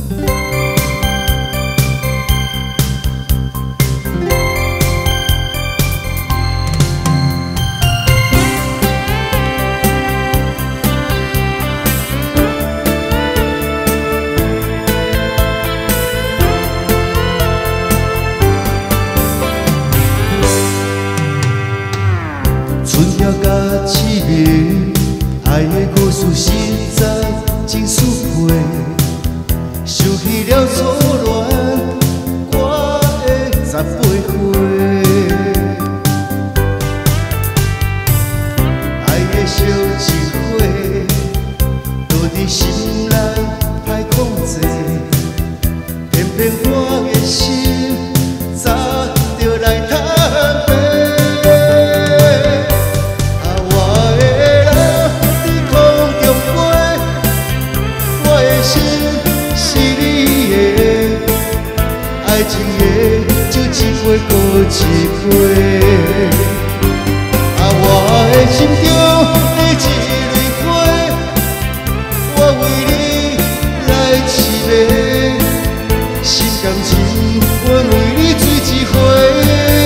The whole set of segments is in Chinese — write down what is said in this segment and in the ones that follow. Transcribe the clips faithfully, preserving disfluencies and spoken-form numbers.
凄迷，爱的故事实在真殊配，想起了初恋，我的十八岁，爱的小情花，躲伫心内歹控制，偏偏我的心早就来贪杯。 爱情的酒一杯过一杯，啊，我的心中的一蕊花，我为你来痴迷，心甘情愿为你醉一回。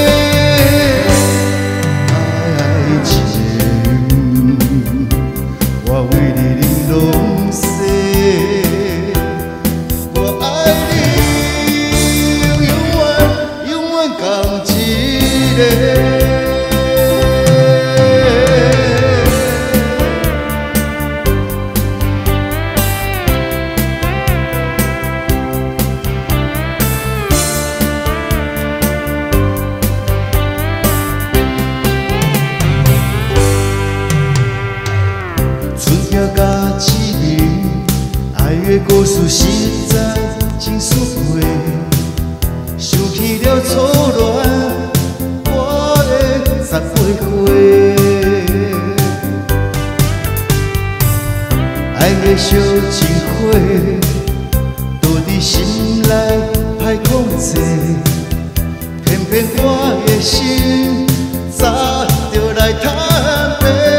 爱情，我为你玲珑世。 故事实在真殊配，想起了初恋，我的十八岁，爱的小情花，躲伫心内歹控制，偏偏我的心早就来贪杯。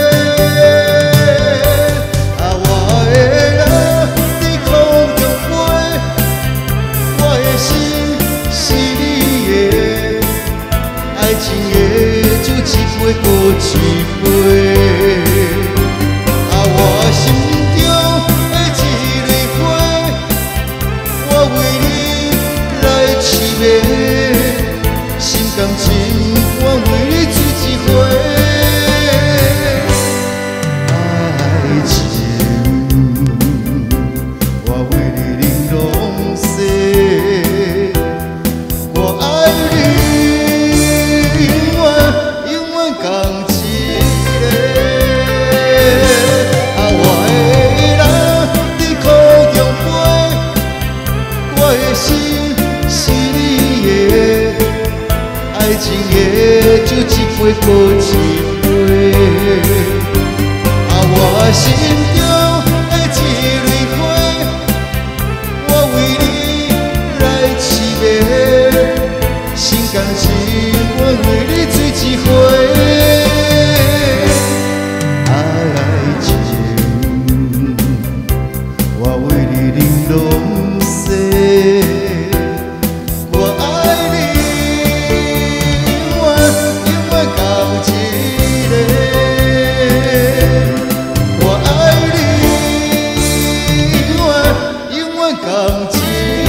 过一杯，啊，我心中的一蕊花，我为你来痴迷，心甘情愿为你醉一回。爱情，我为你玲珑世，我爱你。 共一个，啊，我的人在苦中飞，我的心是你的，爱情的酒一杯过一杯，啊，我心中的一蕊花，我为你来痴迷，心甘情愿为你醉一回。 共一